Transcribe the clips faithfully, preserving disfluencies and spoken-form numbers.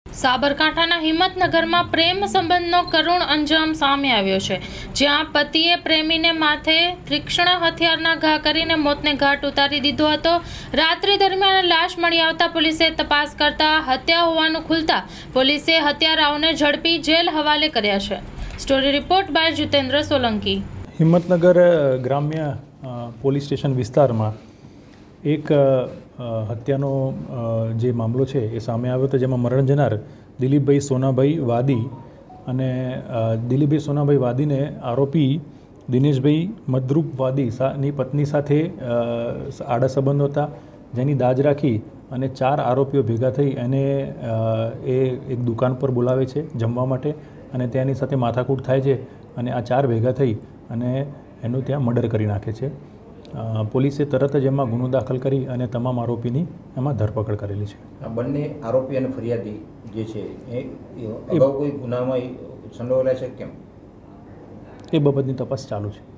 સાબરકાંઠાના હિંમતનગરમાં પ્રેમ સંબંધનો કરુણ અંજામ સામે આવ્યો છે, જ્યાં પતિએ પ્રેમીને માથે તીક્ષ્ણ હથિયારના ઘા કરીને મોતને ઘાટ ઉતારી દીધો હતો। રાત્રિ દરમિયાન લાશ મળી આવતા પોલીસે તપાસ કરતા હત્યા હોવાનું ખુલતા પોલીસે હત્યારાઓને ઝડપી જેલ હવાલે કર્યા છે। Story report by Jitendra Solanki. Himmatnagar ગ્રામ્ય પોલીસ સ્ટેશન વિસ્તારમાં એક હત્યાનો જે મામલો છે એ સામે આવ્યો હતો, જેમાં મરણ જનાર દિલીપભાઈ સોનાભાઈ વાદી અને દિલીપભાઈ સોનાભાઈ વાદીને આરોપી દિનેશભાઈ મદરૂપ વાદીની પત્ની સાથે આડા સંબંધો હતા, જેની દાજ રાખી અને ચાર આરોપીઓ ભેગા થઈ એને એ એક દુકાન પર બોલાવે છે જમવા માટે અને તેની સાથે માથાકૂટ થાય છે અને આ ચાર ભેગા થઈ અને એનું ત્યાં મર્ડર કરી નાખે છે। પોલીસે તરત જ એમાં ગુનો દાખલ કરી અને તમામ આરોપીની એમાં ધરપકડ કરેલી છે। બંને આરોપી અને ફરિયાદી જે છે એ અગાઉ કોઈ ગુનામાં સંડોવાયેલા છે કેમ, એ બાબતની તપાસ ચાલુ છે।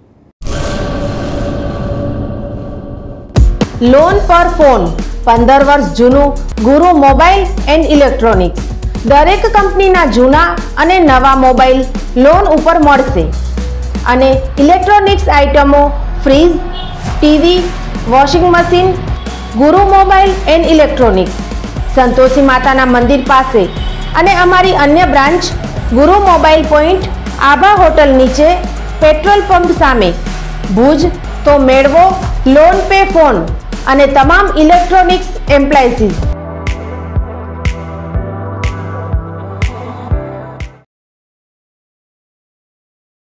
લોન પર ફોન પંદર વર્ષ જૂનું ગુરુ મોબાઈલ એન્ડ ઇલેક્ટ્રોનિક્સ દરેક કંપનીના જૂના અને નવા મોબાઈલ લોન ઉપર મળશે અને ઇલેક્ટ્રોનિક્સ આઇટમો fridge, TV, washing machine Guru mobile and electronics Santoshi માતાના મંદિર પાસે અને અમારી અન્ય branch Guru mobile point Abha hotel નીચે પેટ્રોલ પંપ સામે ભુજ। તો મેળવો લોન પે ફોન અને તમામ ઇલેક્ટ્રોનિક્સ એપ્લાયન્સીસ।